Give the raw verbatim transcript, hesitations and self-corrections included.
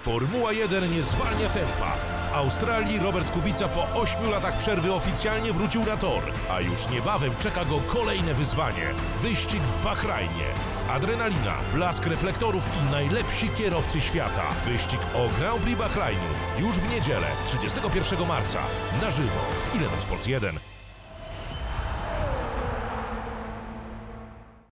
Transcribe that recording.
Formuła jeden nie zwalnia tempa. W Australii Robert Kubica po ośmiu latach przerwy oficjalnie wrócił na tor, a już niebawem czeka go kolejne wyzwanie – wyścig w Bahrajnie. Adrenalina, blask reflektorów i najlepsi kierowcy świata. Wyścig o Grand Prix Bahrajnu już w niedzielę, trzydziestego pierwszego marca, na żywo w Eleven Sports jeden.